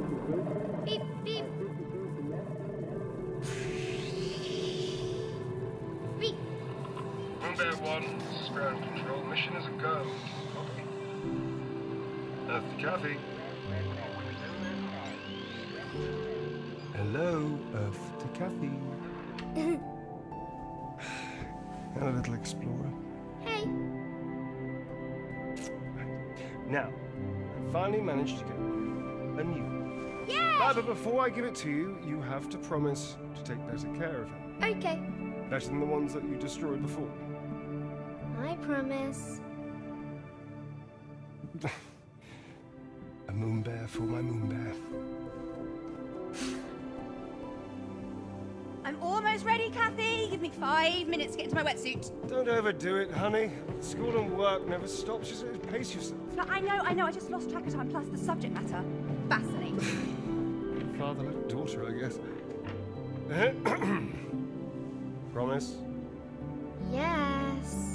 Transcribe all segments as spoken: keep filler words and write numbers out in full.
Beep, beep. Beep. Moonbear one, this is ground control. Mission is a go. Copy. Earth to Kathy. Hello, Earth to Kathy. Hello, little explorer. Hey. Now, I finally managed to get you a new. Yay! Ah, but before I give it to you, you have to promise to take better care of it. Okay. Better than the ones that you destroyed before. I promise. A moon bear for my moon bear. I'm almost ready, Kathy. Give me five minutes to get into my wetsuit. Don't overdo it, honey. School and work never stops. Just pace yourself. No, I know, I know. I just lost track of time. Plus the subject matter. Fascinating. Father like daughter, I guess. Promise? Yes.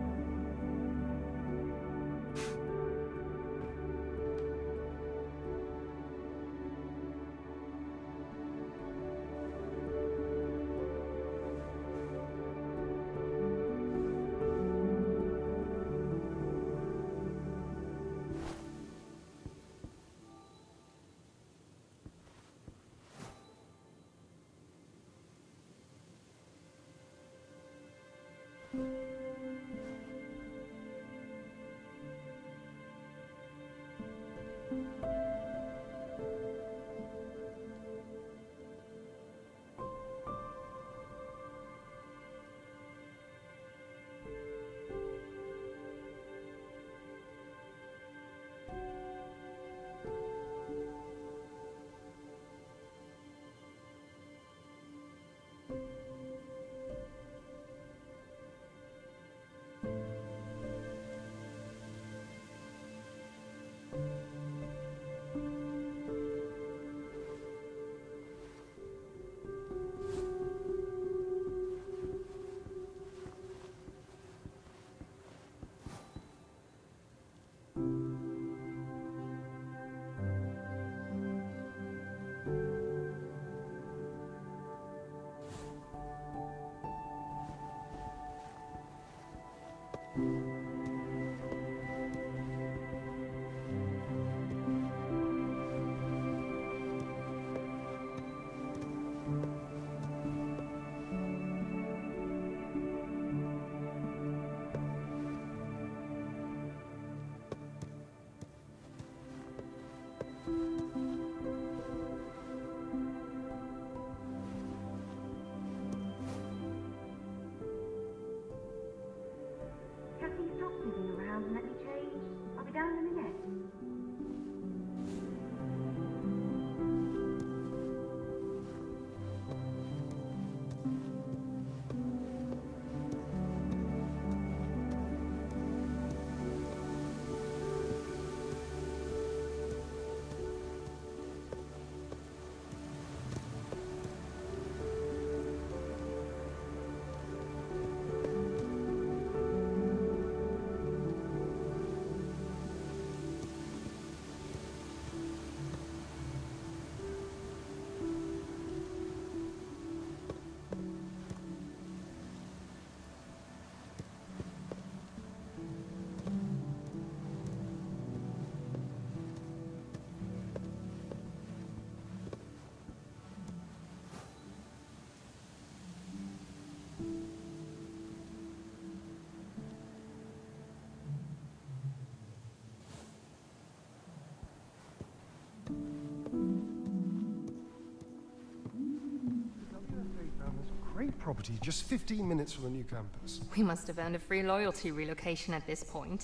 Great property, just fifteen minutes from the new campus. We must have earned a free loyalty relocation at this point.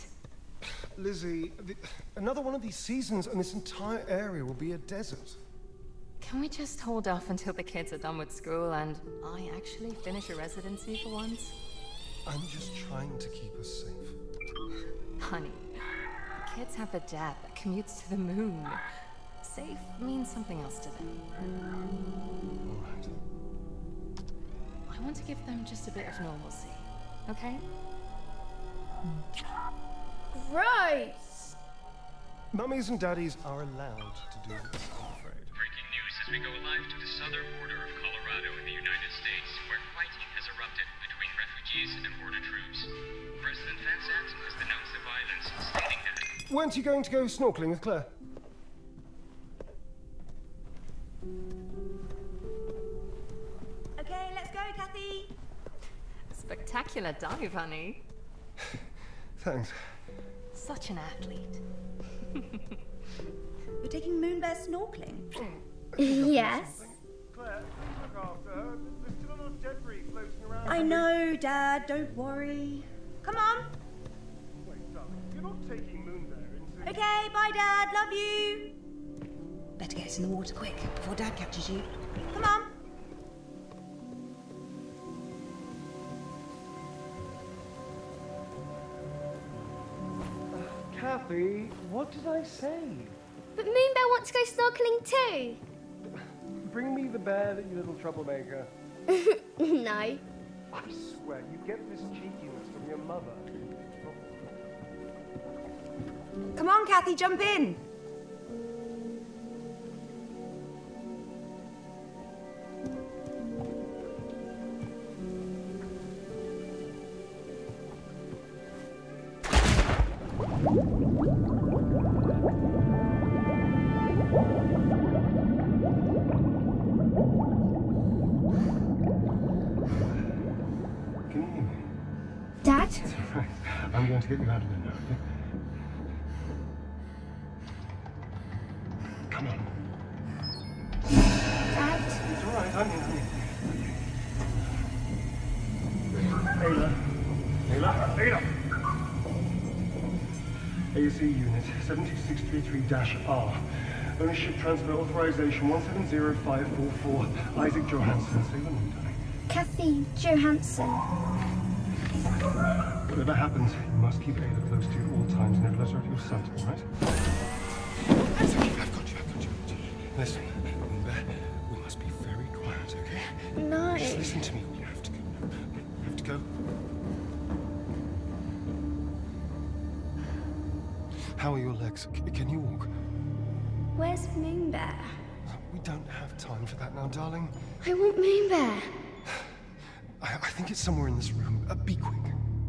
Lizzie, the, another one of these seasons and this entire area will be a desert. Can we just hold off until the kids are done with school and I actually finish a residency for once? I'm just trying to keep us safe. Honey, kids have a dad that commutes to the moon. Safe means something else to them. All right. I want to give them just a bit of normalcy, okay? Gross! Mummies and daddies are allowed to do this, I'm afraid. Breaking news as we go live to the southern border of Colorado in the United States, where fighting has erupted between refugees and border troops. President Van Zandt has denounced the violence, stating that... Weren't you going to go snorkeling with Claire? Okay, let's go, Kathy. Spectacular dive, honey. Thanks. Such an athlete. We're taking Moonbear snorkeling. Yes. Claire, please look after her. There's still a lot of debris floating around. I know, Dad. Don't worry. Come on. Wait, darling, you're not taking Moonbear into... Okay, bye, Dad. Love you. Better get us in the water quick before Dad catches you. Come on. Kathy, what did I say? But Moonbear wants to go snorkeling too. Bring me the bear, you little troublemaker. No. I swear, you get this cheekiness from your mother. Come on, Kathy, jump in. Can you hear me? Dad? Right. I'm going to get you out of there now, okay? Come on. Dad? It's all right, I'm here, I'm here. Ayla. Ayla. Ayla. A C unit seven two six three three R. Ownership transfer authorization one seven zero five four four. Isaac Johansson. Say your name, darling. Kathy Johansson. Whatever happens, you must keep Ayla close to you at all times, never let her out of your sight, all right? It's okay, I've got you, I've got you, I've got you. Listen, we must be very quiet, okay? No. Just listen to me. You have to go. You have to go. How are your legs? C- can you walk? Where's Moonbear? We don't have time for that now, darling. I want Moonbear. I, I think it's somewhere in this room. Uh, be quick.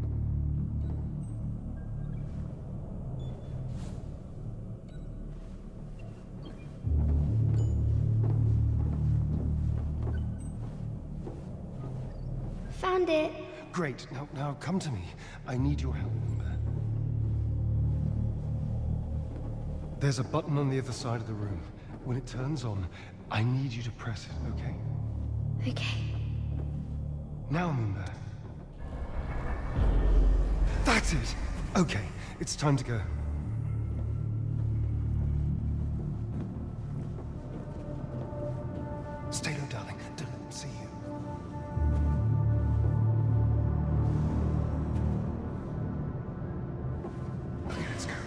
Found it. Great. Now, now, come to me. I need your help, Moonbear. There's a button on the other side of the room. When it turns on, I need you to press it, okay? Okay. Now, Moonbear. That's it! Okay, it's time to go. Stay low, darling. Don't let them see you. Okay, let's go.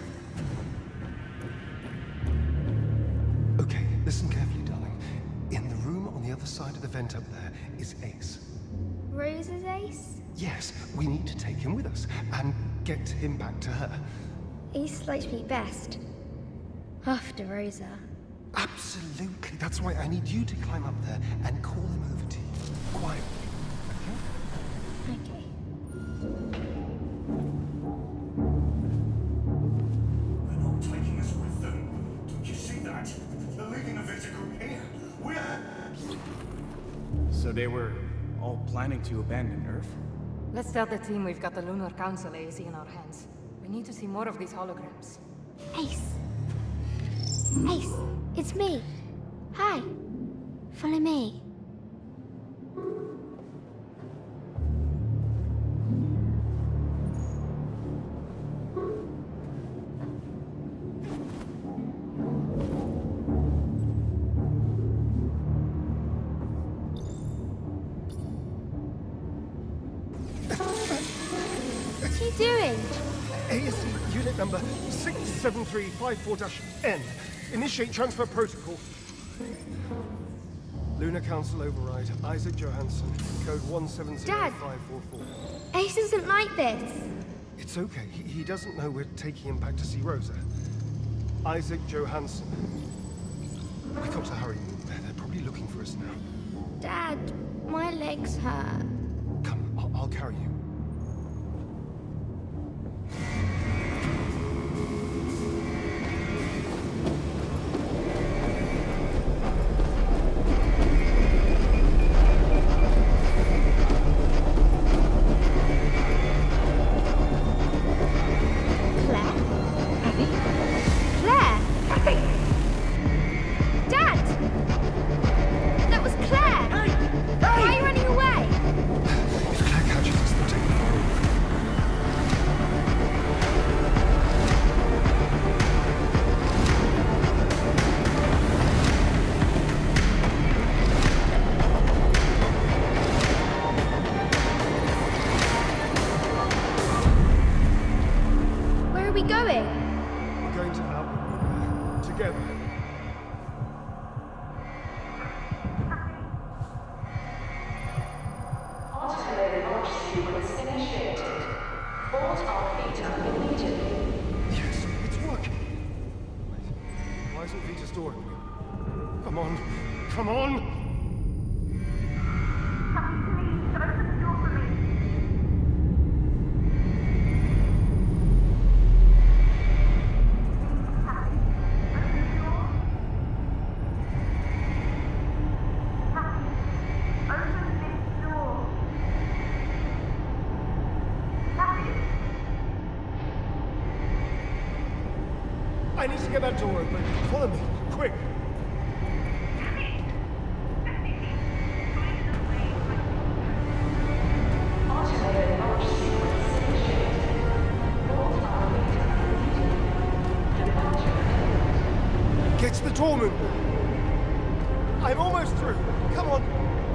Okay, listen carefully, darling. In the room on the other side of the vent up there is Ace. Rosa's ace? Yes, we need to take him with us and get him back to her. Ace likes me best. After Rosa. Absolutely. That's why I need you to climb up there and call him over to you. Quietly. Okay. They're not taking us with them. Don't you see that? They're leaving the Vita group here. We're... So they were all planning to abandon Earth? Let's tell the team we've got the Lunar Council A Z in our hands. We need to see more of these holograms. Ace. Ace, it's me. Hi. Follow me. What are you doing? A S C unit number six seven three five four N. Initiate transfer protocol. Lunar Council override. Isaac Johansson. Code one seven zero five four four. Ace isn't like this. It's okay. He, he doesn't know we're taking him back to see Rosa. Isaac Johansson. We've got to hurry. They're, they're probably looking for us now. Dad, my legs hurt. Come, I'll, I'll carry you. Come on, come on! I need to get that door open. Follow me, quick! Get to the door, Moon. I'm almost through. Come on.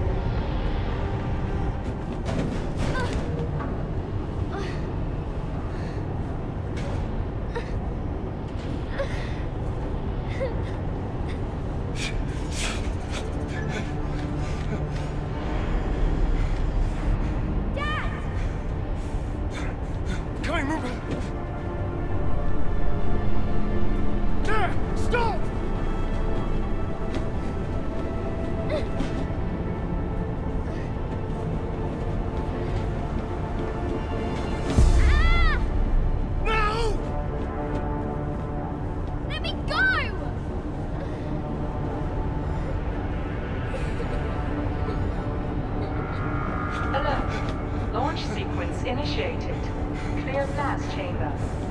Initiated. Clear blast chamber.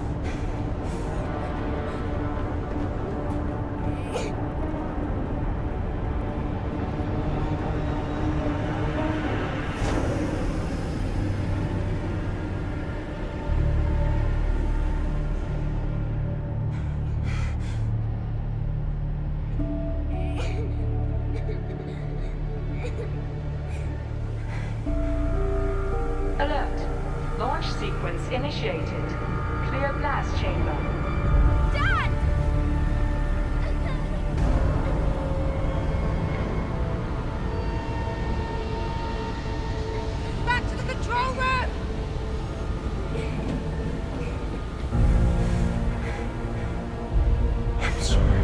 Launch sequence initiated. Clear blast chamber. Dad! Back to the control room! I'm sorry.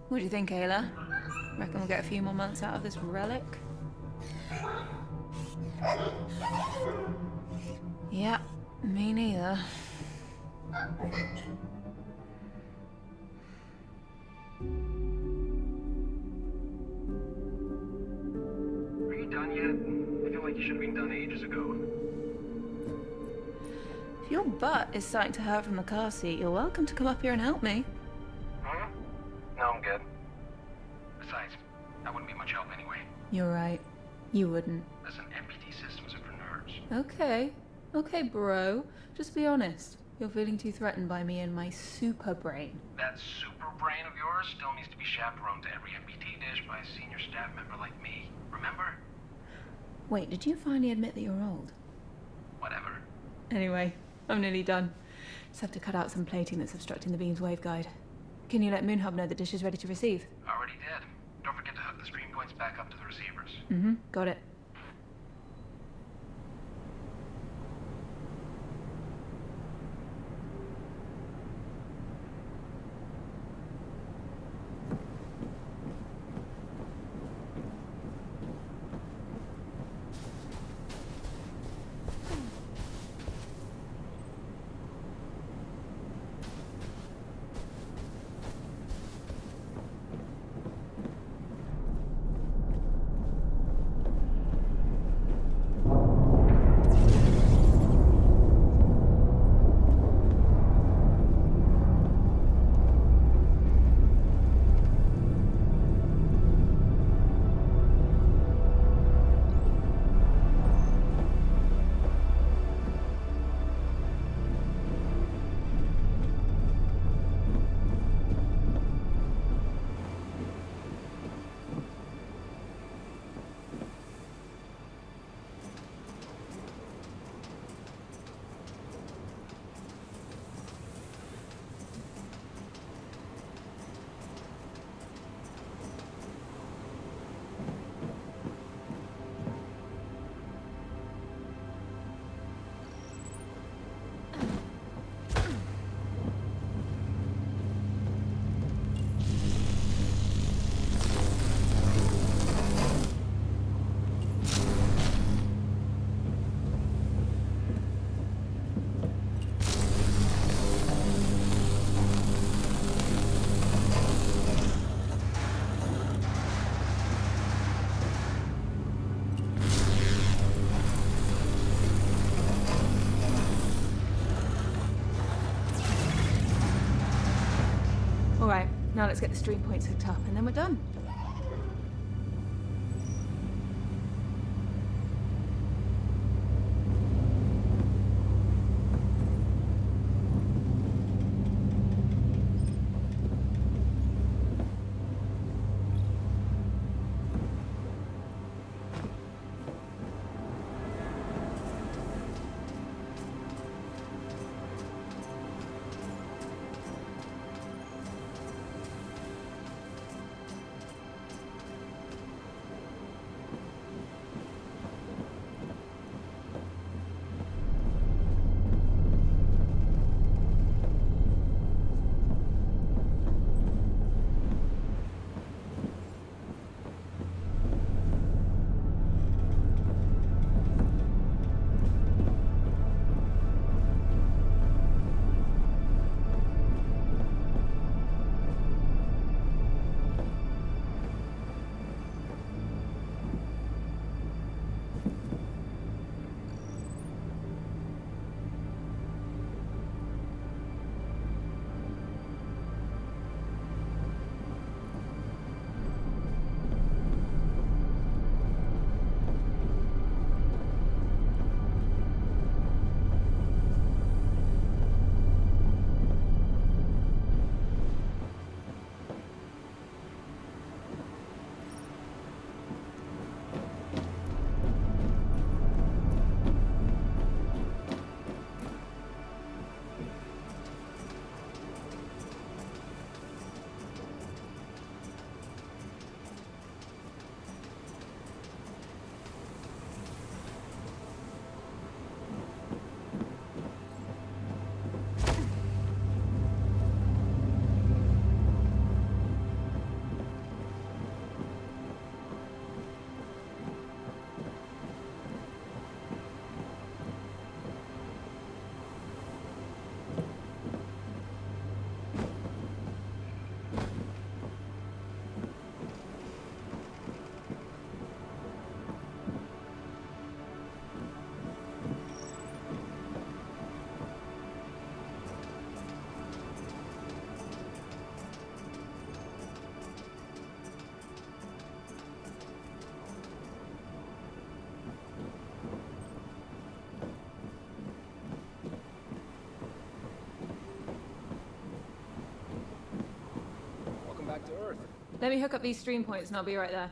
What do you think, Ayla? Reckon we'll get a few more months out of this relic? Yeah, me neither. Are you done yet? I feel like you should have been done ages ago. If your butt is starting to hurt from the car seat, you're welcome to come up here and help me. Huh? No, I'm good. Besides, that wouldn't be much help anyway. You're right. You wouldn't. Listen, M P T systems are for nerds. Okay. Okay, bro. Just be honest. You're feeling too threatened by me and my super brain. That super brain of yours still needs to be chaperoned to every M P T dish by a senior staff member like me. Remember? Wait, did you finally admit that you're old? Whatever. Anyway, I'm nearly done. Just have to cut out some plating that's obstructing the beam's waveguide. Can you let Moonhub know the dish is ready to receive? Already did. Don't forget to hook the stream points back up to the receivers. Mm-hmm. Got it. Alright, now let's get the stream points hooked up and then we're done. Let me hook up these stream points and I'll be right there.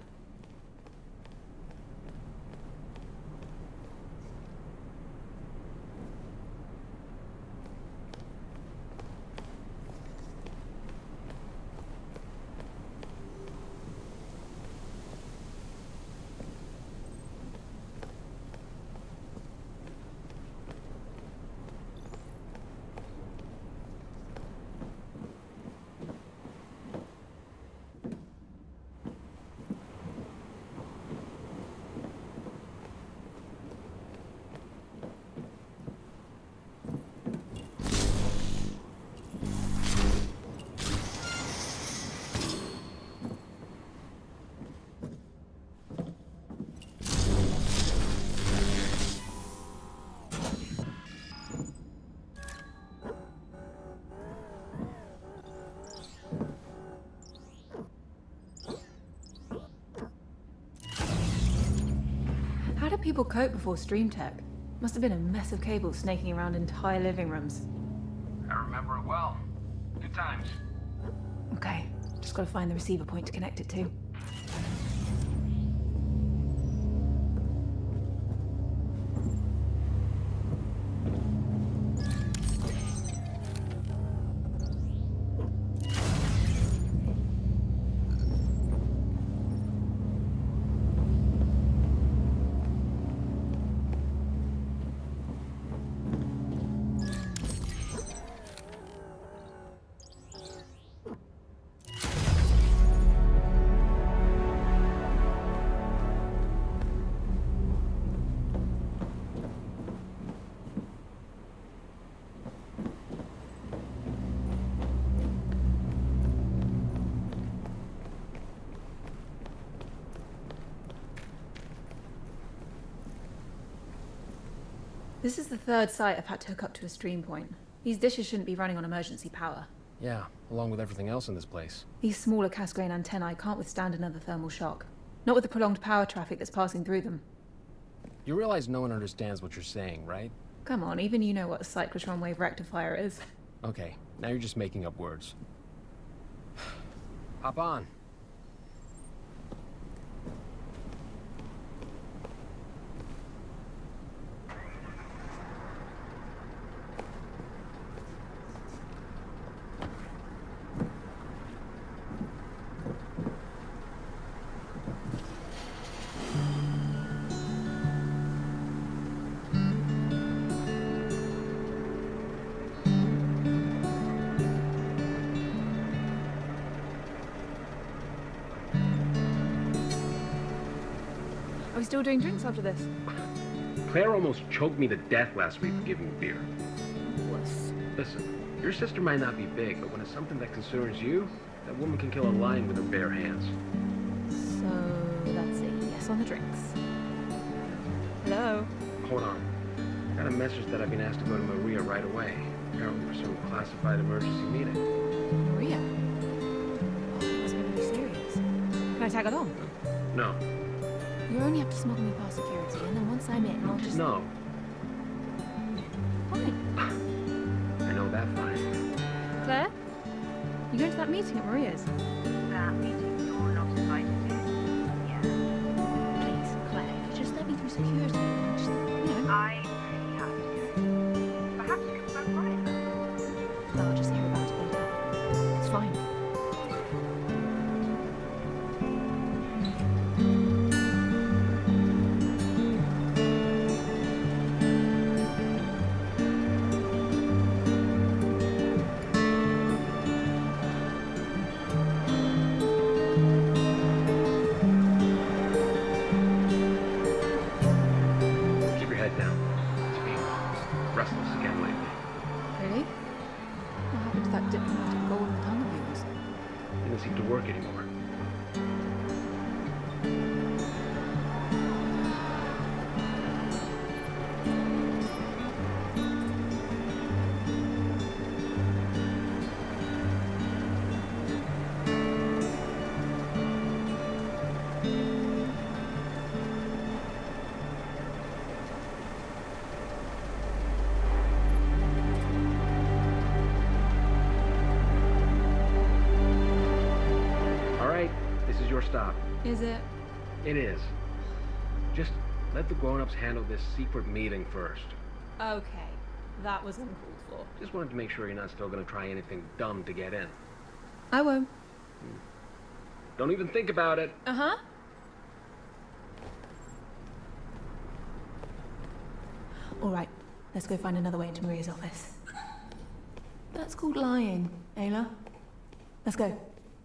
How did people cope before Stream Tech? Must have been a mess of cables snaking around entire living rooms. I remember it well. Good times. Okay, just gotta find the receiver point to connect it to. This is the third site I've had to hook up to a stream point. These dishes shouldn't be running on emergency power. Yeah, along with everything else in this place. These smaller cast-grain antennae can't withstand another thermal shock. Not with the prolonged power traffic that's passing through them. You realize no one understands what you're saying, right? Come on, even you know what a cyclotron wave rectifier is. Okay, now you're just making up words. Hop on. Are we still doing drinks after this? Claire almost choked me to death last week for giving me beer. Wuss. Listen, your sister might not be big, but when it's something that concerns you, that woman can kill a lion with her bare hands. So that's a yes on the drinks. Hello? Hold on. Got a message that I've been asked to go to Maria right away. Apparently for some classified emergency meeting. Maria? Oh, that must be really serious. Can I tag along? No. You only have to smuggle me past security, and then once I'm in, I'll just... No. Fine. I know that fine. Claire? You going to that meeting at Maria's? That meeting you're not invited to? Yeah. Please, Claire, if you just let me through security, just, you know... I really have to. Perhaps you can phone Ryan. Well, I'll just hear about it later. It's fine. Keep your head down. stop. Is it? It is. Just let the grown-ups handle this secret meeting first. Okay. That was uncalled for. Just wanted to make sure you're not still gonna try anything dumb to get in. I won't. Don't even think about it. Uh-huh. All right. Let's go find another way into Maria's office. That's called lying, Ayla. Let's go.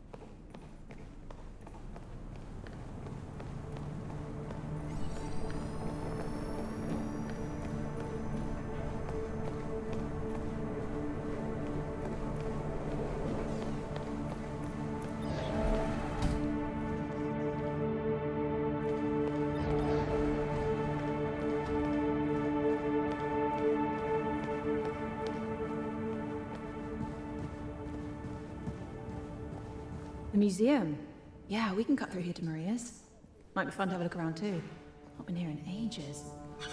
The museum. Yeah, we can cut through here to Maria's. Might be fun to have a look around too. Not been here in ages.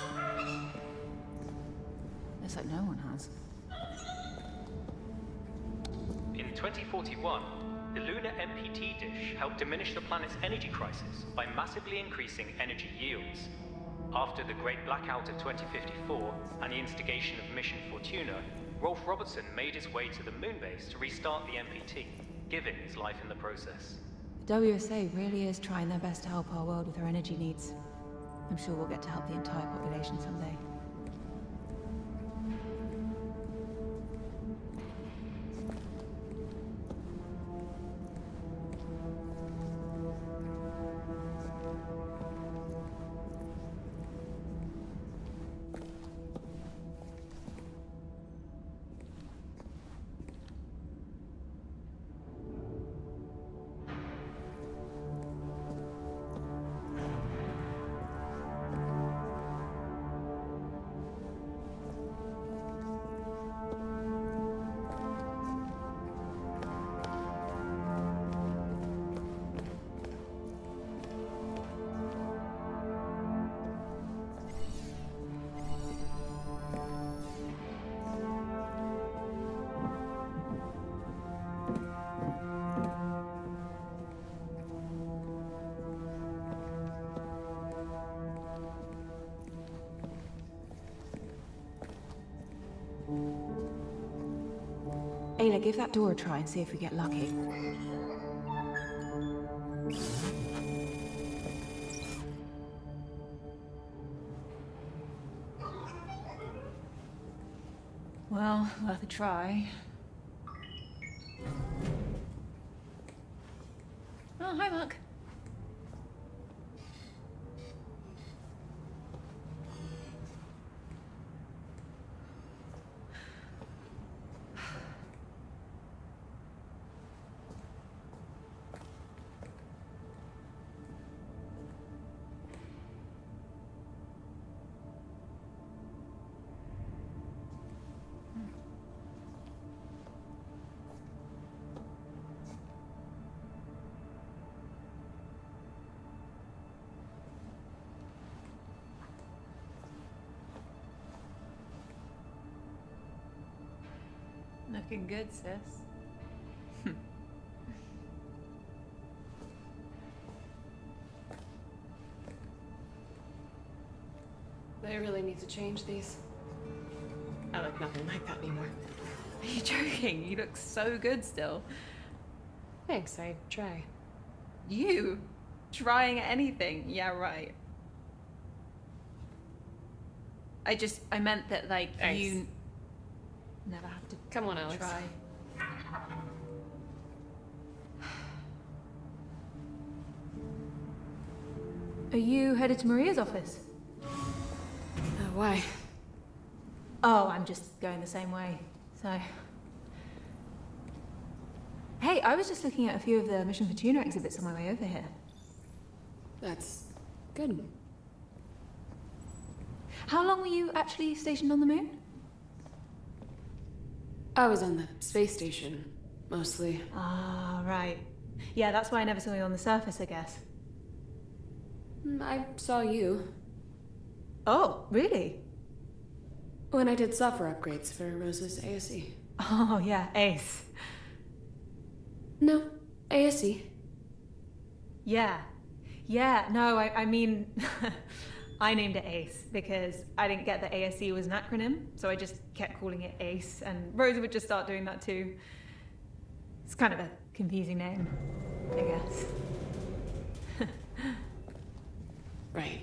Looks like no one has. In twenty forty-one, the lunar M P T dish helped diminish the planet's energy crisis by massively increasing energy yields. After the Great Blackout of twenty fifty-four and the instigation of Mission Fortuna, Rolf Robertson made his way to the moon base to restart the M P T, giving his life in the process. The W S A really is trying their best to help our world with our energy needs. I'm sure we'll get to help the entire population someday. Ayla, give that door a try and see if we get lucky. Well, worth a try. Oh, hi, Mark. Looking good, sis. They really need to change these. I look nothing like that anymore. Are you joking? You look so good still. Thanks, I try. You? Trying anything? Yeah, right. I just, I meant that, like, Thanks. you never have to Come on, Alex. try. Are you headed to Maria's office? Uh, why? Oh, I'm just going the same way, so... Hey, I was just looking at a few of the Mission Fortuna exhibits on my way over here. That's good. How long were you actually stationed on the moon? I was on the space station, mostly. Ah, right. Yeah, that's why I never saw you on the surface, I guess. Mm, I saw you. Oh, really? When I did software upgrades for Rose's A S E. Oh, yeah, Ace. No, A S E. Yeah. Yeah, no, I, I mean, I named it ACE because I didn't get that A S E was an acronym, so I just kept calling it ACE, and Rosa would just start doing that too. It's kind of a confusing name, I guess. Right.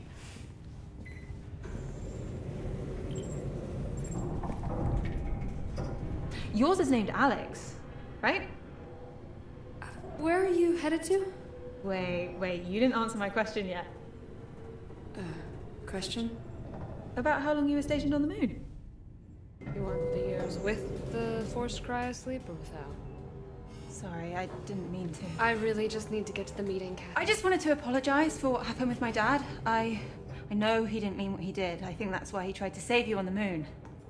Yours is named Alex, right? Where are you headed to? Wait, wait, you didn't answer my question yet. Uh, question? About how long you were stationed on the moon. You want the years with the forced cryosleep or without? Sorry, I didn't mean to. I really just need to get to the meeting, Kathy. I just wanted to apologize for what happened with my dad. I... I know he didn't mean what he did. I think that's why he tried to save you on the moon.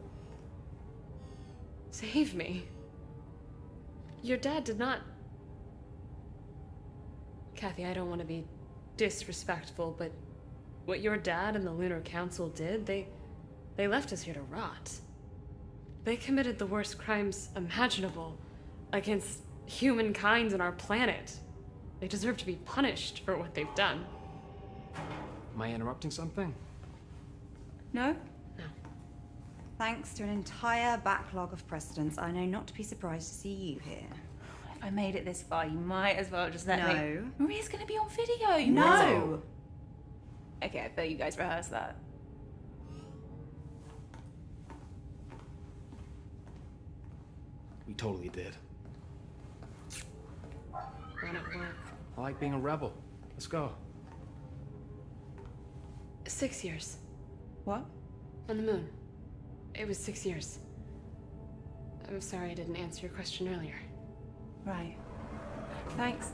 Save me? Your dad did not... Kathy, I don't want to be disrespectful, but what your dad and the Lunar Council did, they... they left us here to rot. They committed the worst crimes imaginable against humankind and our planet. They deserve to be punished for what they've done. Am I interrupting something? No? No. Thanks to an entire backlog of precedents, I know not to be surprised to see you here. If I made it this far, you might as well just let me... No. Maria's gonna be on video, you No. know. Okay, I bet you guys rehearsed that. We totally did. Run at work. I like being a rebel. Let's go. Six years. What? On the moon. It was six years. I'm sorry I didn't answer your question earlier. Right. Thanks.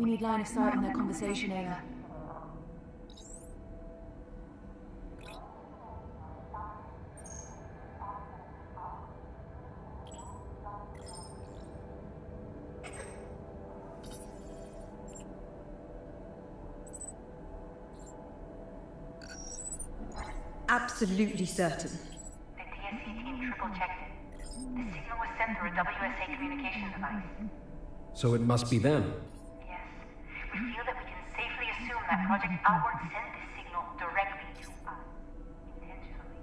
need line of sight on their conversation, Ava. Absolutely certain. The T S C team triple-checked it. The signal was sent through a W S A communication device. So it must be them. Yes. We feel that we can safely assume that Project Outward sent this signal directly to us. Intentionally.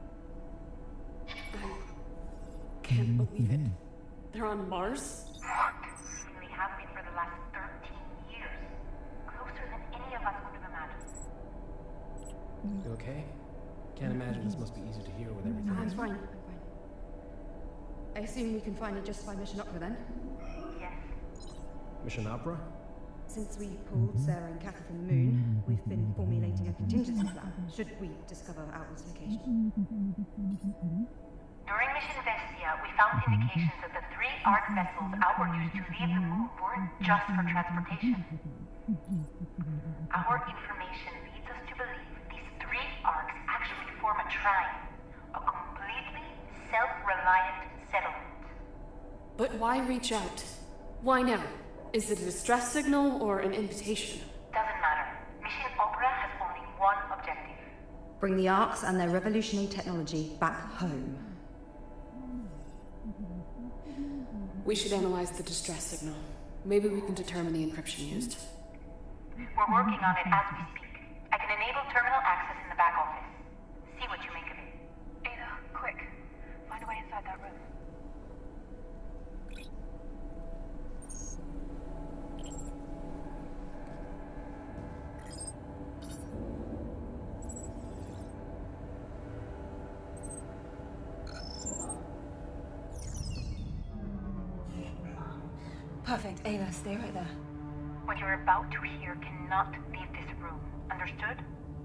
I can't believe it. They're on Mars? Seemingly have been for the last thirteen years. Closer than any of us would have imagined. You okay? Can't imagine this must be easy to hear with everything. No, I'm fine. I'm fine. I assume we can finally justify Mission Opera then? Yes. Mission Opera? Since we pulled Sarah and Kathy from the moon, we've been formulating a contingency plan, should we discover Outward's location. During Mission Vestia, we found indications that the three Ark vessels Outward used to leave the moon weren't just for transportation. Our information leads us to believe these three Arks actually form a trine, a completely self-reliant settlement. But why reach out? Why now? Is it a distress signal or an invitation? Doesn't matter. Mission Opera has only one objective. Bring the Arks and their revolutionary technology back home. We should analyze the distress signal. Maybe we can determine the encryption used. We're working on it as we speak. I can enable terminal access in the back office. See what you make of it. Ada, quick. Find a way inside that room. Perfect. Ava, stay right there. What you're about to hear cannot leave this room. Understood?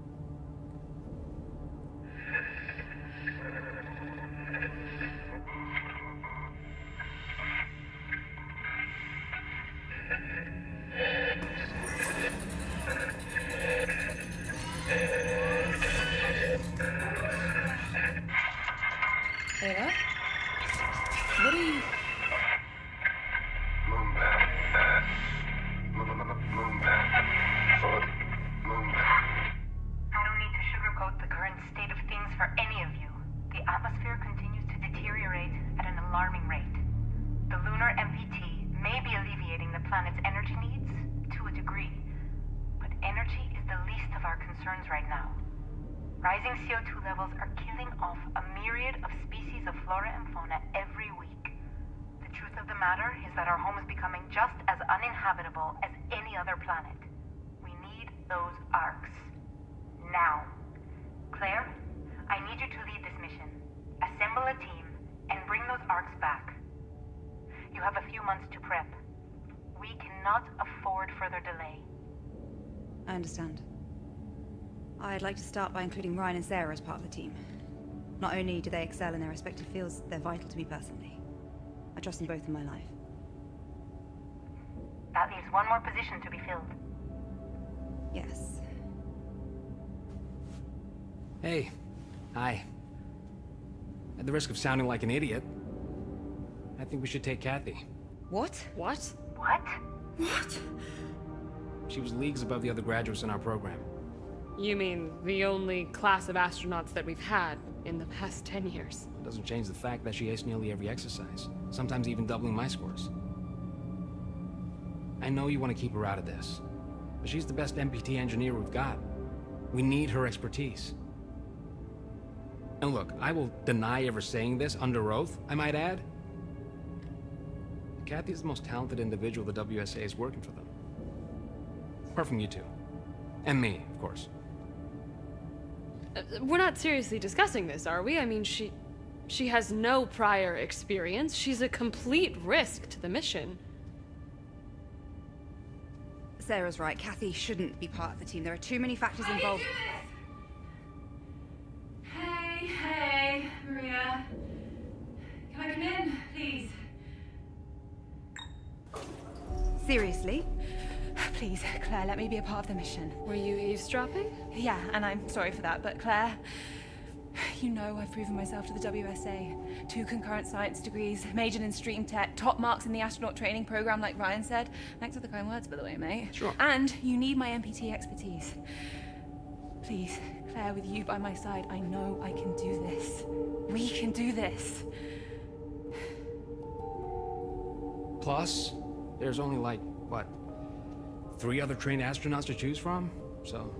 Ava? What are you... I don't need to sugarcoat the current state of things for any of you. The atmosphere continues to deteriorate at an alarming rate. The lunar M P T may be alleviating the planet's energy needs to a degree, but energy is the least of our concerns right now. Rising C O two levels are killing off a myriad of species of flora and fauna every week. The truth of the matter is that our home is becoming just as uninhabitable as any other planet. We need those arcs. Now. Claire, I need you to lead this mission. Assemble a team and bring those arcs back. You have a few months to prep. We cannot afford further delay. I understand. I'd like to start by including Ryan and Sarah as part of the team. Not only do they excel in their respective fields, they're vital to me personally. I trust them both in my life. That leaves one more position to be filled. Yes. Hey. Hi. At the risk of sounding like an idiot, I think we should take Kathy. What? What? What? What? She was leagues above the other graduates in our program. You mean the only class of astronauts that we've had in the past ten years? It doesn't change the fact that she aced nearly every exercise, sometimes even doubling my scores. I know you want to keep her out of this, but she's the best M P T engineer we've got. We need her expertise. And look, I will deny ever saying this under oath, I might add. Kathy is the most talented individual the W S A is working for them. Apart from you two. And me, of course. Uh, we're not seriously discussing this, are we? I mean, she... She has no prior experience. She's a complete risk to the mission. Sarah's right. Kathy shouldn't be part of the team. There are too many factors involved. Hey, hey, Maria. Can I come in, please? Seriously? Please, Claire, let me be a part of the mission. Were you eavesdropping? Yeah, and I'm sorry for that, but Claire, you know I've proven myself to the W S A. Two concurrent science degrees, majored in stream tech, top marks in the astronaut training program like Ryan said. Thanks for the kind words, by the way, mate. Sure. And you need my M P T expertise. Please, Claire, with you by my side, I know I can do this. We can do this. Plus, there's only like, what, three other trained astronauts to choose from? So...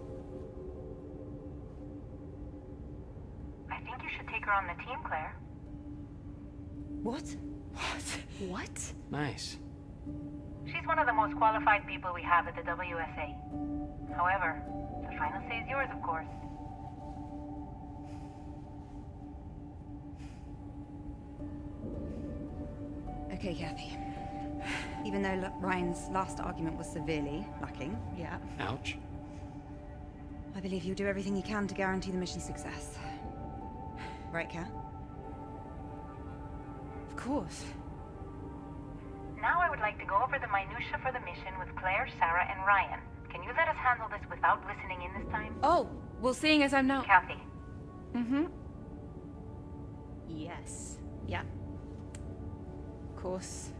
I think you should take her on the team, Claire. What? What? What? Nice. She's one of the most qualified people we have at the W S A. However, the final say is yours, of course. Okay, Kathy. Even though L- Ryan's last argument was severely lacking, yeah. Ouch. I believe you'll do everything you can to guarantee the mission's success. Right, Kat? Of course. Now I would like to go over the minutiae for the mission with Claire, Sarah, and Ryan. Can you let us handle this without listening in this time? Oh, well, seeing as I'm now... Kathy. Mm-hmm. Yes. Yeah. Of course.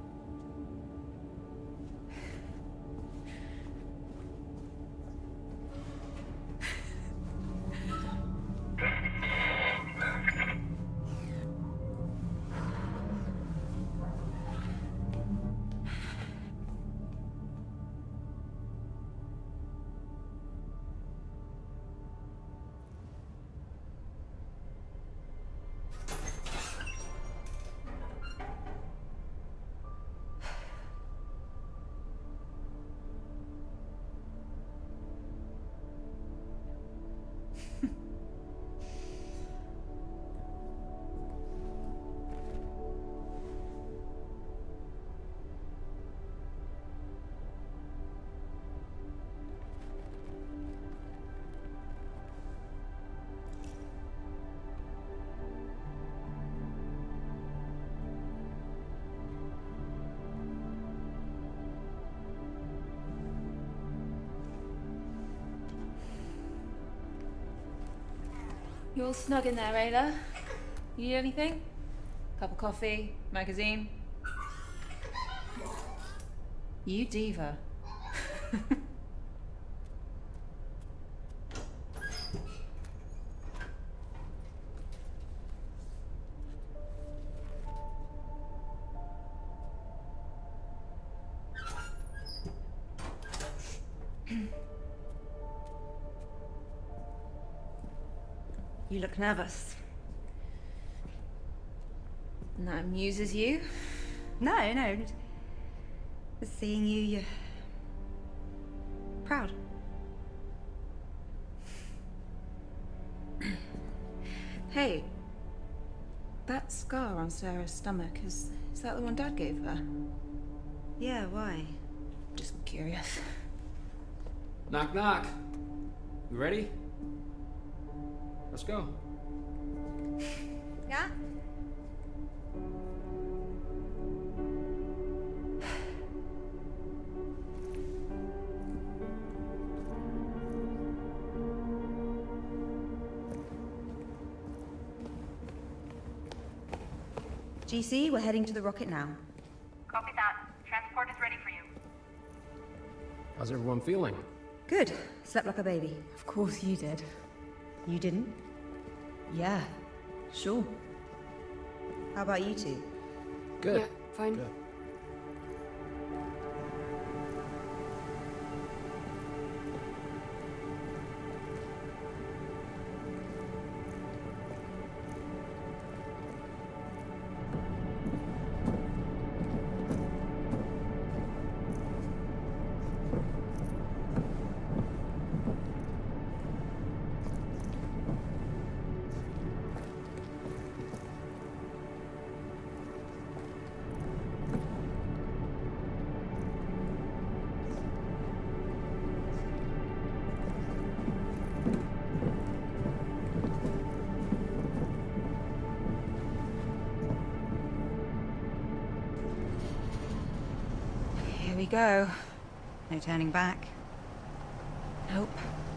You all snug in there, Ayla? You need anything? Cup of coffee? Magazine? You diva. You look nervous. And that amuses you? No, no. Just seeing you, you're proud. Hey, that scar on Sarah's stomach, is, is that the one Dad gave her? Yeah, why? Just curious. Knock, knock. You ready? Let's go. Yeah? G C, we're heading to the rocket now. Copy that. Transport is ready for you. How's everyone feeling? Good. Slept like a baby. Of course you did. You didn't? Yeah, sure. How about you two? Good. Yeah, fine. Good. Here we go. No turning back. Nope.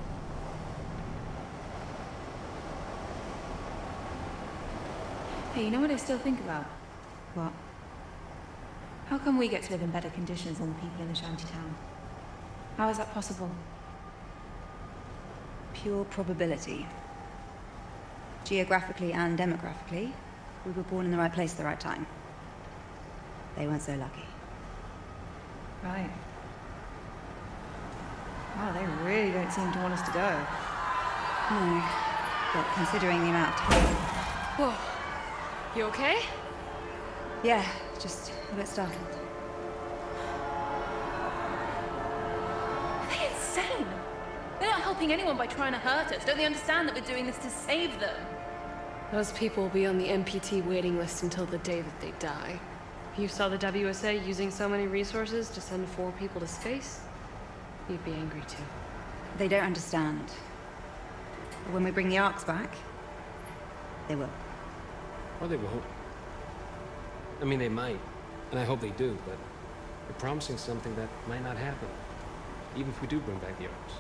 Hey, you know what I still think about? What? How come we get to live in better conditions than the people in the shantytown? How is that possible? Pure probability. Geographically and demographically, we were born in the right place at the right time. They weren't so lucky. Right. Wow, they really don't seem to want us to go. No. But considering the amount of time... Whoa. You okay? Yeah, just a bit startled. Are they insane? They're not helping anyone by trying to hurt us. Don't they understand that we're doing this to save them? Those people will be on the M P T waiting list until the day that they die. If you saw the W S A using so many resources to send four people to space, you'd be angry too. They don't understand. But when we bring the Arks back, they will. Or they won't. I mean, they might, and I hope they do, but they're promising something that might not happen, even if we do bring back the Arks.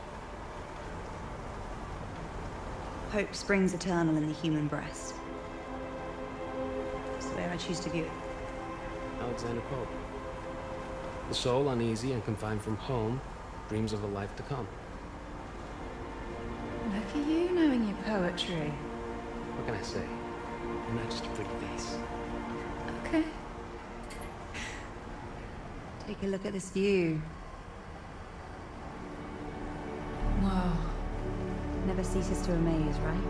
Hope springs eternal in the human breast. That's the way I choose to view it. Alexander Pope. The soul, uneasy and confined from home, dreams of a life to come. Look at you knowing your poetry. What can I say? I'm not just a pretty face. Okay. Take a look at this view. Wow. Never ceases to amaze, right?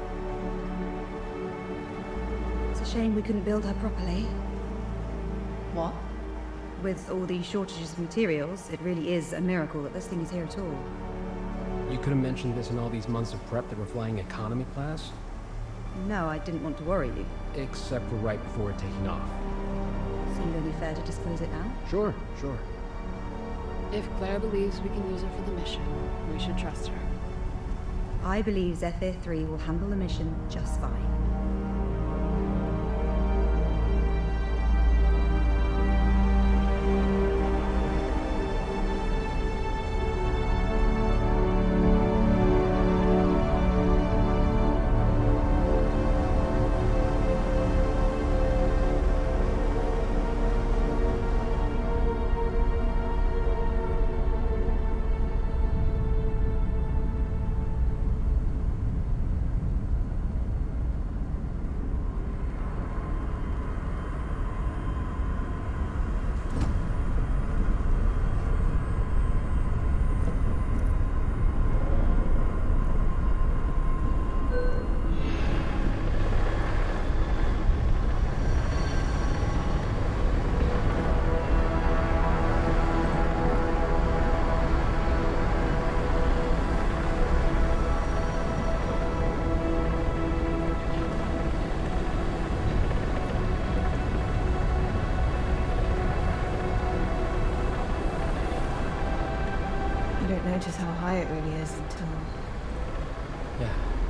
It's a shame we couldn't build her properly. What? With all these shortages of materials, it really is a miracle that this thing is here at all. You could have mentioned this in all these months of prep that we're flying economy class. No, I didn't want to worry you. Except for right before taking off. Seemed only fair to disclose it now. Sure, sure. If Claire believes we can use her for the mission, we should trust her. I believe Zephyr three will handle the mission just fine. Notice how high it really is until... Yeah.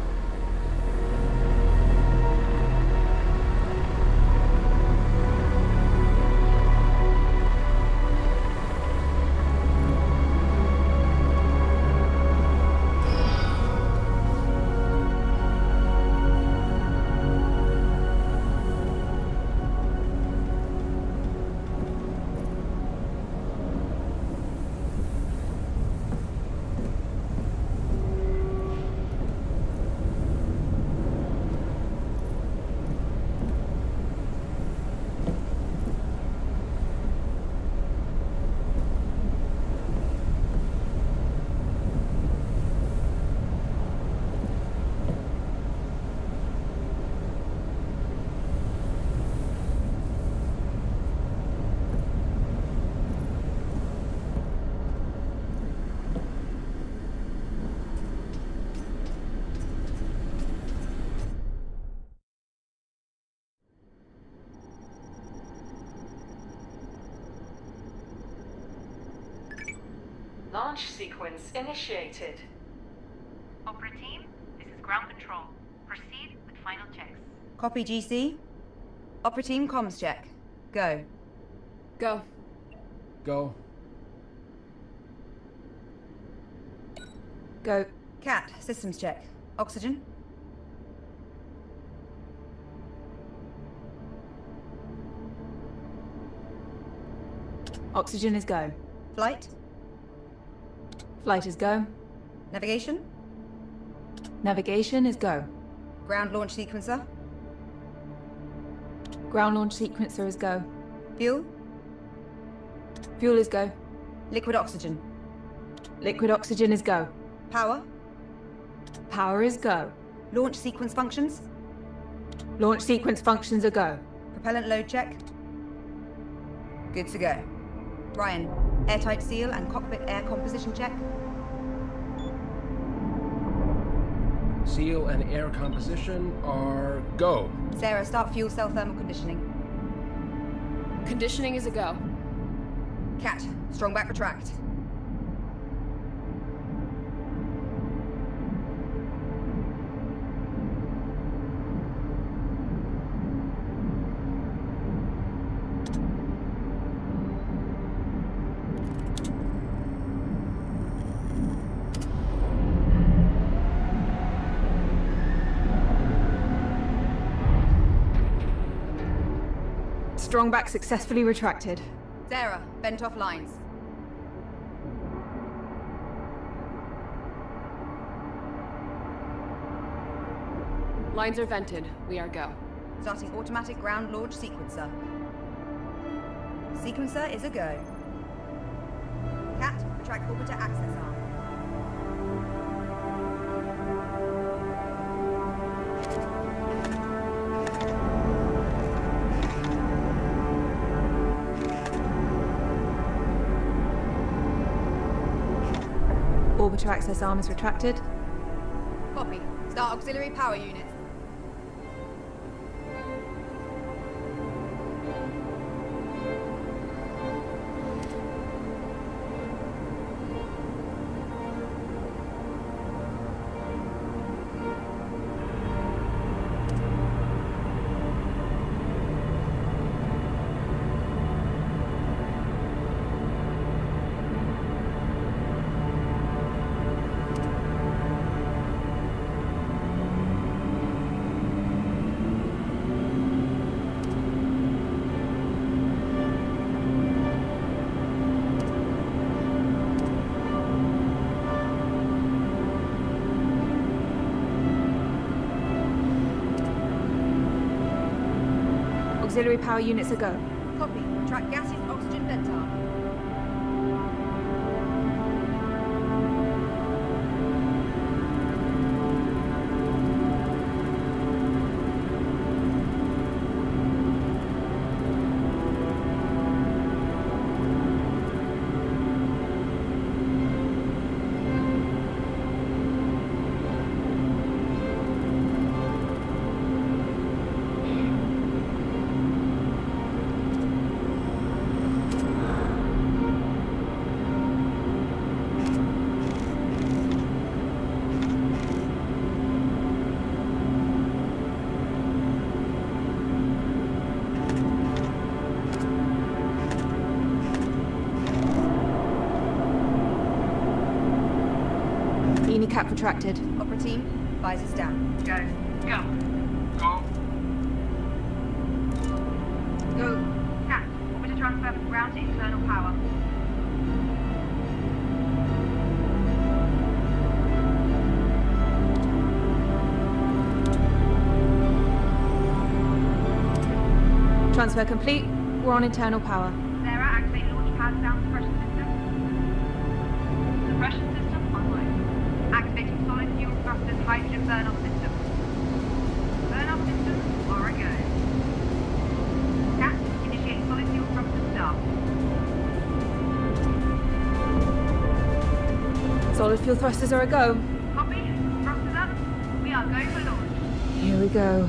Launch sequence initiated. Opera team, this is ground control. Proceed with final checks. Copy, G C. Opera team comms check. Go. Go. Go. Go. Cat, systems check. Oxygen? Oxygen is go. Flight? Flight is go. Navigation? Navigation is go. Ground launch sequencer? Ground launch sequencer is go. Fuel? Fuel is go. Liquid oxygen? Liquid oxygen is go. Power? Power is go. Launch sequence functions? Launch sequence functions are go. Propellant load check? Good to go. Ryan, airtight seal and cockpit air composition check? Seal and air composition are go. Sarah, start fuel cell thermal conditioning. Conditioning is a go. Cat, strong back retract. Strong back successfully retracted. Sarah, bent off lines. Lines are vented. We are go. Starting automatic ground launch sequencer. Sequencer is a go. Cat, retract orbiter access arm. Orbiter access arm is retracted. Copy. Start auxiliary power units. Auxiliary power units are go. Copy. Track gaseous oxygen vent arm. Cap retracted. Opera team, visors down. Go. Go. Go. Go. Cat, orbiter transfer from ground to internal power. Transfer complete. We're on internal power. Sarah, activate launch pad sound suppression system. Suppression system online. Activating solid fuel thrusters hydrogen burn-off system. Burn-off systems are a go. Cat, initiate solid fuel thrusters start. Solid fuel thrusters are a go. Copy. Thrusters up. We are go for launch. Here we go.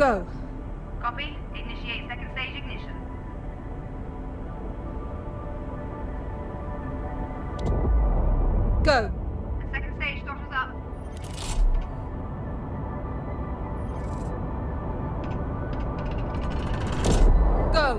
Go. Copy. Initiate second stage ignition. Go. The second stage throttles up. Go.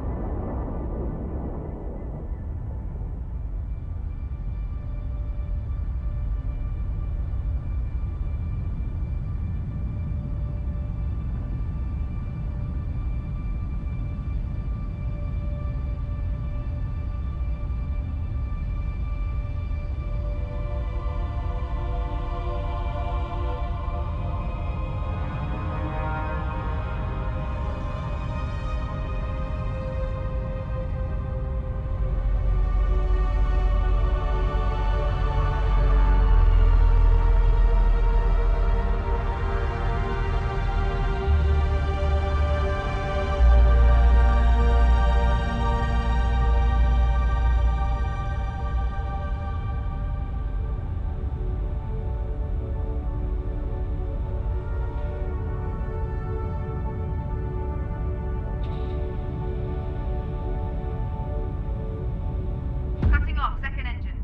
Cutting off second engine.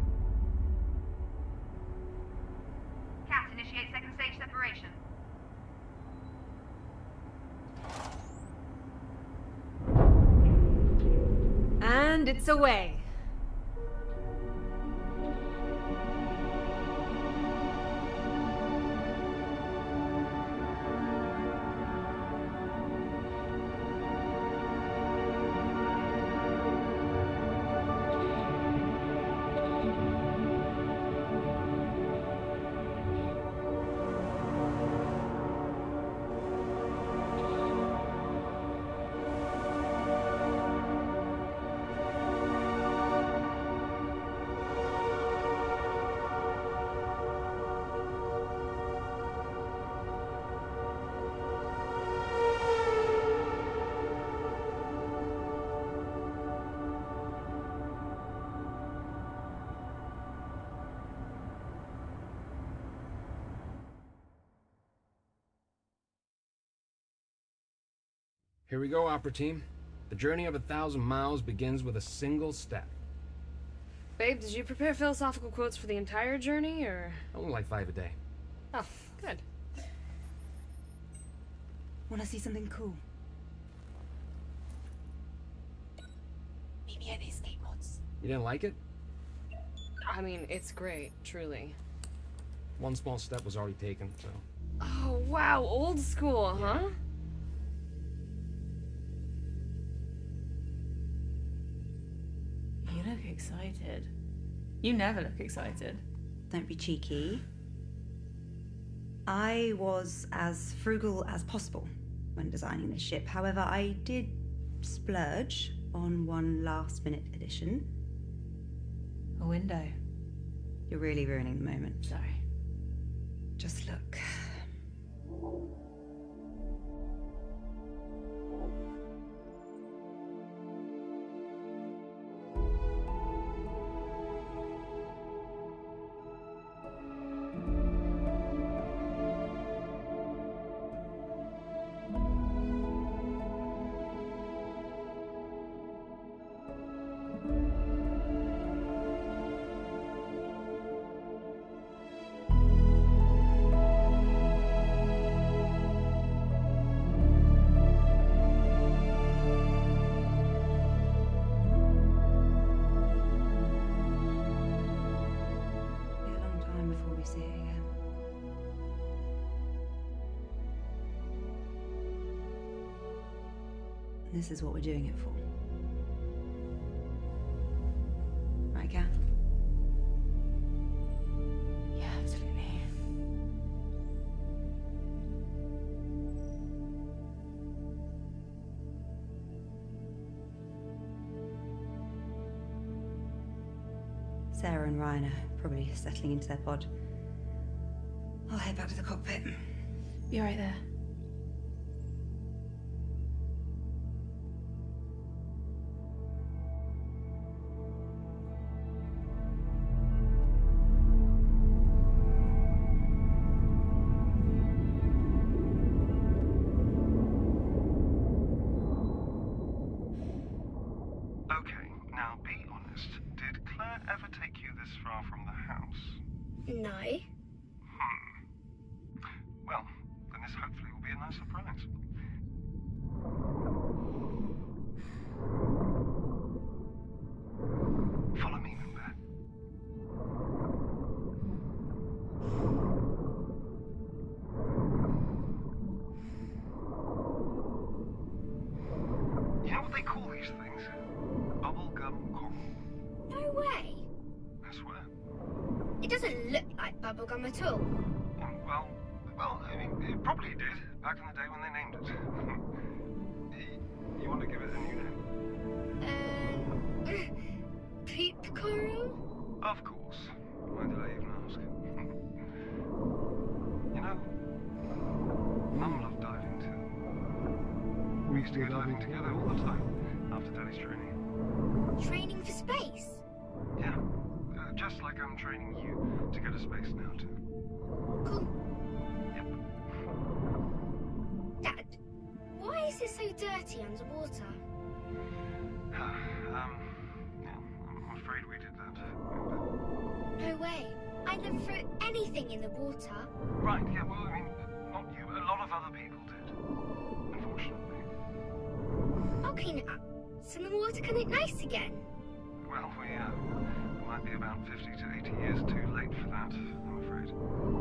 Cat, initiate second stage separation. And it's away. Here we go, Opera Team. The journey of a thousand miles begins with a single step. Babe, did you prepare philosophical quotes for the entire journey, or...? Only like five a day. Oh, good. Wanna see something cool? Meet me at these skateboards. You didn't like it? I mean, it's great, truly. One small step was already taken, so... Oh, wow, old school, huh? You look excited. You never look excited. Don't be cheeky. I was as frugal as possible when designing this ship. However, I did splurge on one last-minute addition. A window. You're really ruining the moment. Sorry. Just look. This is what we're doing it for. Right, Kath? Yeah, absolutely. Sarah and Ryan are probably settling into their pod. I'll head back to the cockpit. Be right there. Now, be honest. Did Claire ever take you this far from the house? No. Hmm. Well, then this hopefully will be a nice surprise. Follow me, Moonbear. You know what they call these things? Bubblegum coral. No way. I swear. It doesn't look like bubblegum at all. Oh, well, well, I mean, it probably did back in the day when they named it. You want to give it a new name? Um, poop coral? Of course. Why did I even ask? You know, Mum loved diving too. We used to go diving together all the time after Daddy's training. Training for space? Yeah, uh, just like I'm training you to go to space now too. Cool. Yep. Dad, why is it so dirty underwater? um, yeah, I'm afraid we did that. No way. I never threw anything in the water. Right, yeah, well, I mean, not you. A lot of other people did. Unfortunately. I'll clean it up, so the water can look nice again. Well, we, uh, we might be about fifty to eighty years too late for that, I'm afraid.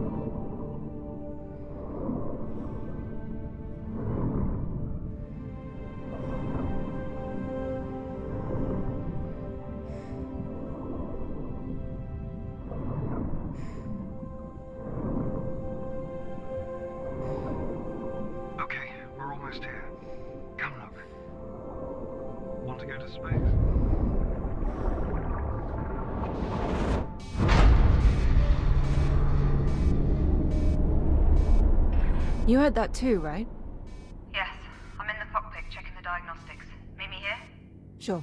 Okay, we're almost here. Come look. Want to go to space? You heard that too, right? Yes, I'm in the cockpit checking the diagnostics. Meet me here? Sure.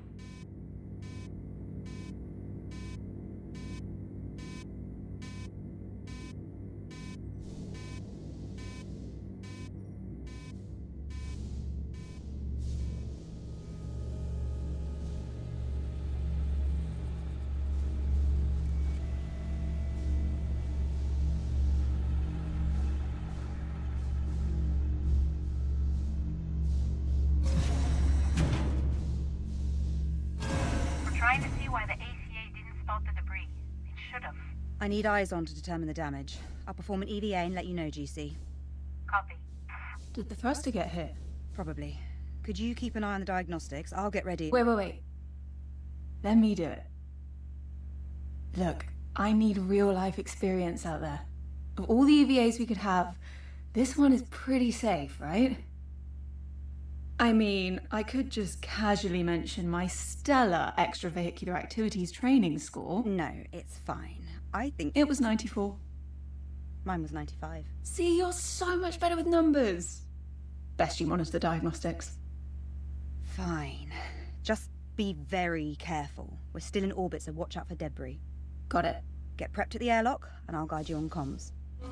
Trying to see why the A C A didn't spot the debris. It should have. I need eyes on to determine the damage. I'll perform an E V A and let you know, G C. Copy. Did the thruster get hit? Probably. Could you keep an eye on the diagnostics? I'll get ready. Wait, wait, wait. Let me do it. Look, I need real-life experience out there. Of all the E V As we could have, this one is pretty safe, right? I mean, I could just casually mention my stellar extravehicular activities training score. No, it's fine. I think... It was ninety-four. Mine was ninety-five. See, you're so much better with numbers. Best you monitor the diagnostics. Fine. Just be very careful. We're still in orbit, so watch out for debris. Got it. Get prepped at the airlock, and I'll guide you on comms.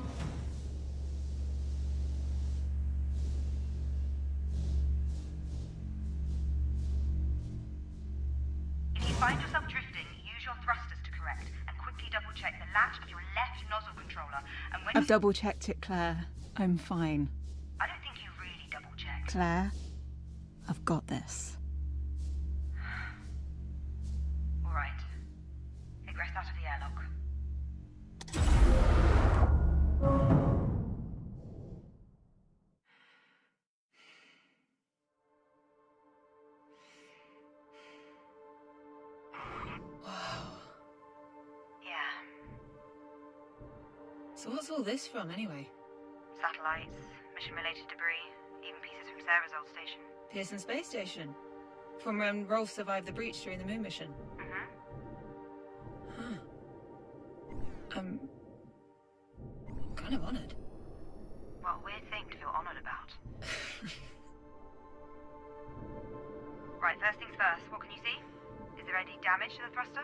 If you find yourself drifting, use your thrusters to correct, and quickly double-check the latch of your left nozzle controller, and when I've you... double-checked it, Claire. I'm fine. I don't think you really double-checked. Claire, I've got this. All right. Egress out of the airlock. So what's all this from, anyway? Satellites, mission-related debris, even pieces from Sarah's old station. Pearson Space Station. From when Rolf survived the breach during the moon mission. Mm-hmm. Huh. I'm... kind of honored. What a weird thing to feel honored about. Right, first things first, what can you see? Is there any damage to the thruster?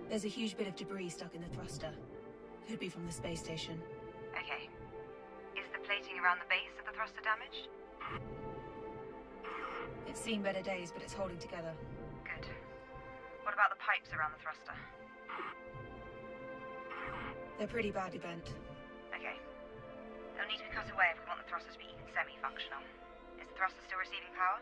There's a huge bit of debris stuck in the thruster. Could be from the space station. Okay. Is the plating around the base of the thruster damaged? It's seen better days, but it's holding together. Good. What about the pipes around the thruster? They're pretty badly bent. Okay. They'll need to be cut away if we want the thruster to be even semi-functional. Is the thruster still receiving power?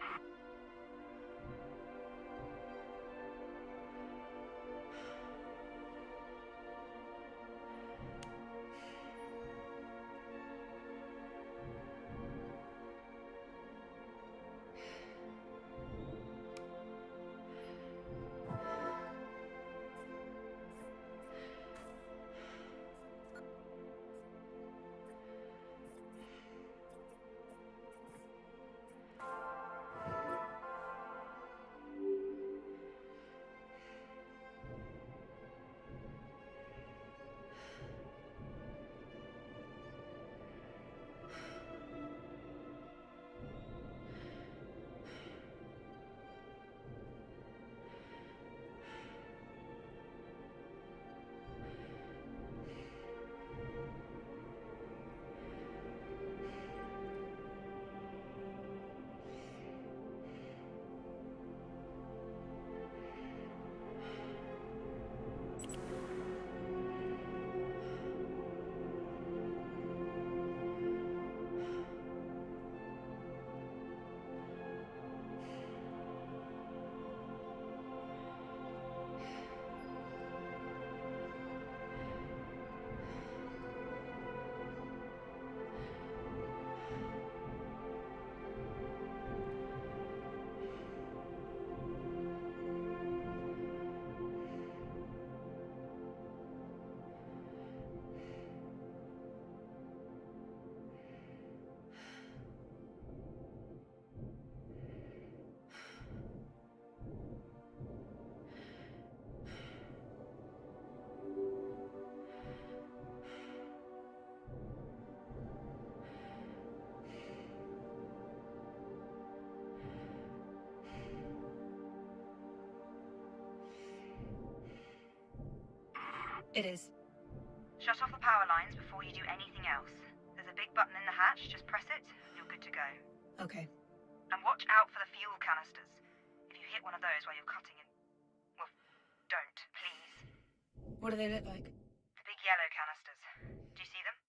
It is. Shut off the power lines before you do anything else. There's a big button in the hatch, just press it, and you're good to go. Okay. And watch out for the fuel canisters. If you hit one of those while you're cutting it, well, don't, please. What do they look like? The big yellow canisters. Do you see them?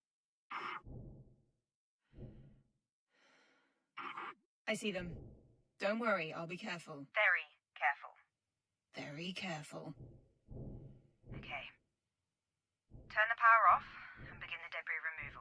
I see them. Don't worry, I'll be careful. Very careful. Very careful. Okay. Turn the power off and begin the debris removal.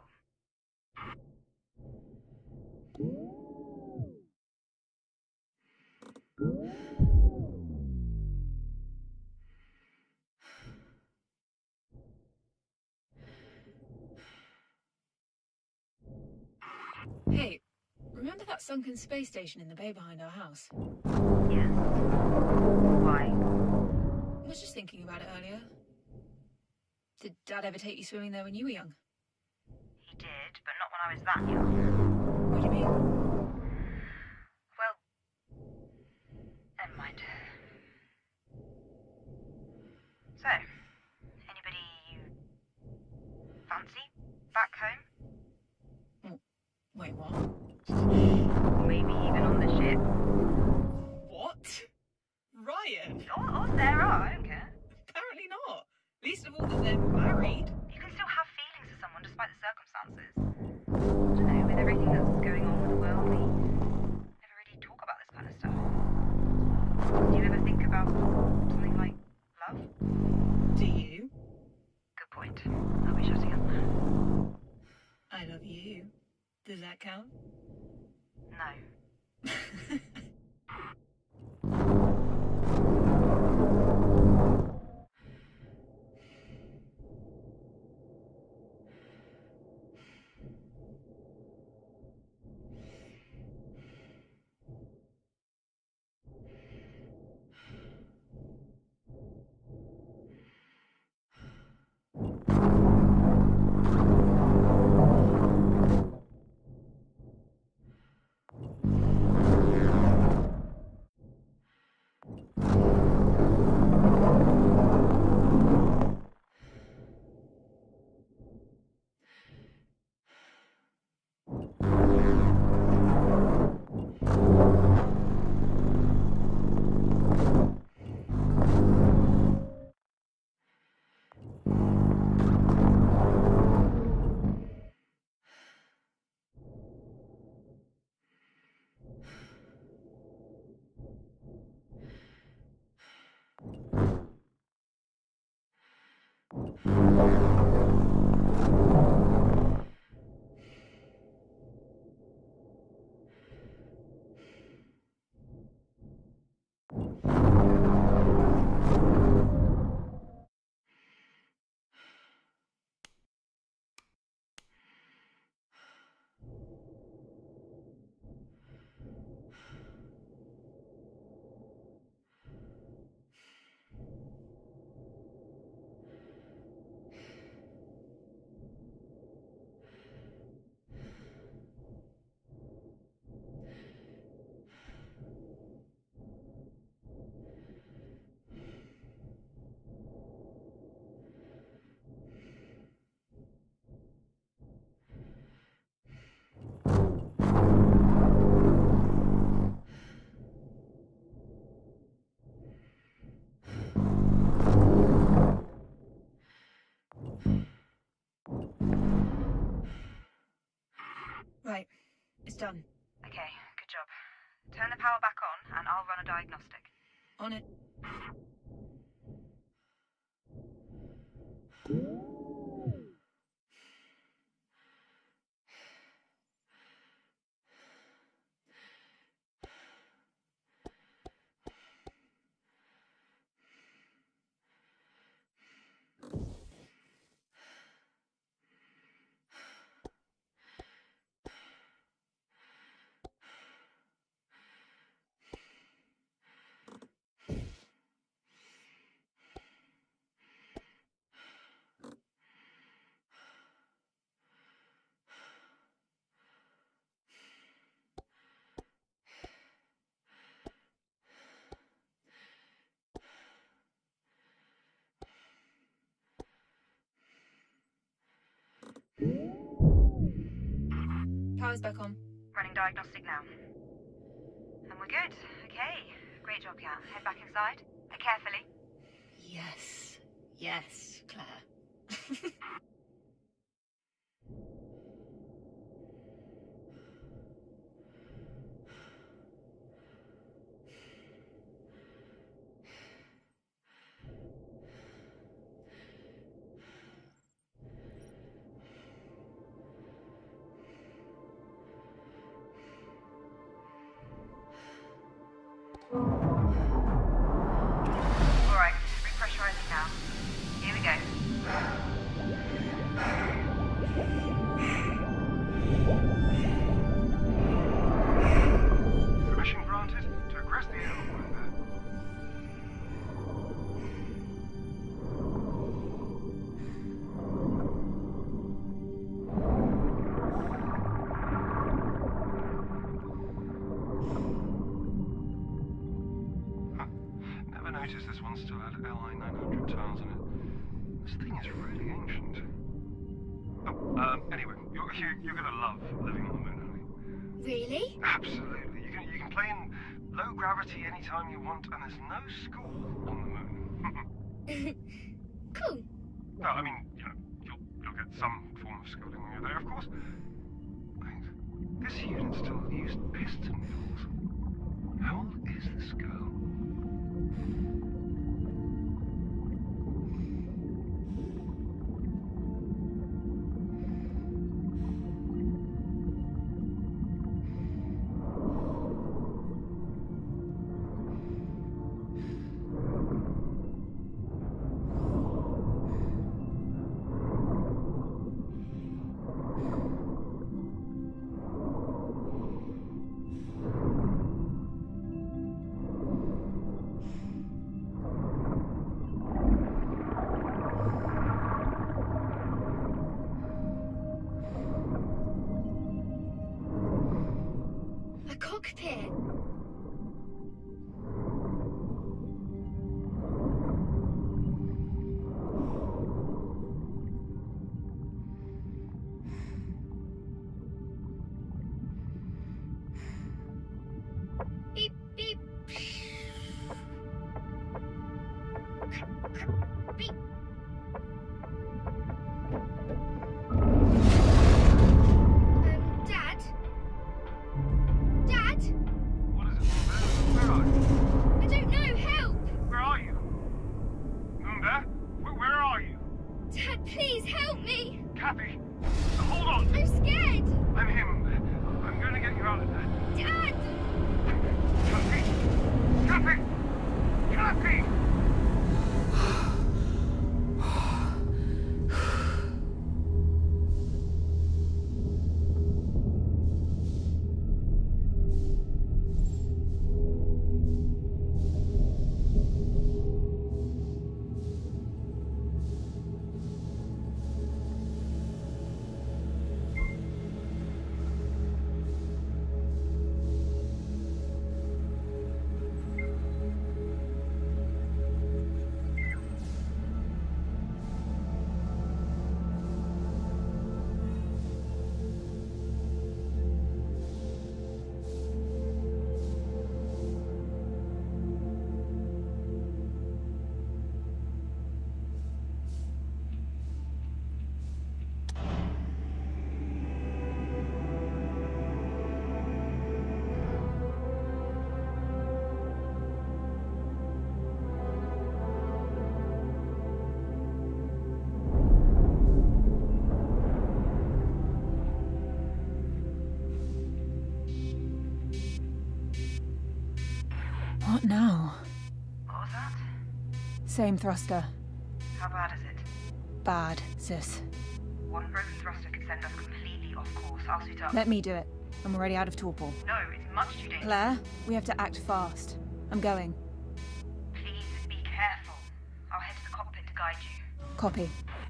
Hey, remember that sunken space station in the bay behind our house? Yes. Why? I was just thinking about it earlier. Did Dad ever take you swimming there when you were young? He did, but not when I was that young. What do you mean? Well, never mind. So, anybody you fancy back home? Wait, what? Maybe even on the ship. What? Ryan? Oh, oh, there are, I don't care. Apparently not. Least of all that they're married. You can still have feelings for someone despite the circumstances. I don't know, with everything that's going on with the world, we never really talk about this kind of stuff. Do you ever think about something like love? Do you? Good point. I'll be shutting up now. I love you. Does that count? No. Right, it's done. Okay, good job. Turn the power back on and I'll run a diagnostic. On it. Power's back on. Running diagnostic now. And we're good. Okay. Great job, Kat. Head back inside. Uh, carefully. Yes. Yes, Claire. Alright, repressurizing now. Here we go. Permission granted to aggress the air over. Never noticed this one still had L I nine hundred tiles in it. This thing is really ancient. Oh, um, anyway, you're, you, you're gonna love living on the moon, honey. Really? Absolutely. You can, you can play in low gravity anytime you want, and there's no school on the moon. Cool. No, I mean, you know, you'll, you'll get some form of schooling when you're there, of course. Wait, this unit still used piston wheels. How old is this girl? A cockpit. Beep, beep. Beep. Um, Dad? Dad? What is What now? What was that? Same thruster. How bad is it? Bad, sis. One broken thruster could send us completely off course. I'll suit up. Let me do it. I'm already out of torpor. No, it's much too dangerous. Claire, we have to act fast. I'm going. Please be careful. I'll head to the cockpit to guide you. Copy.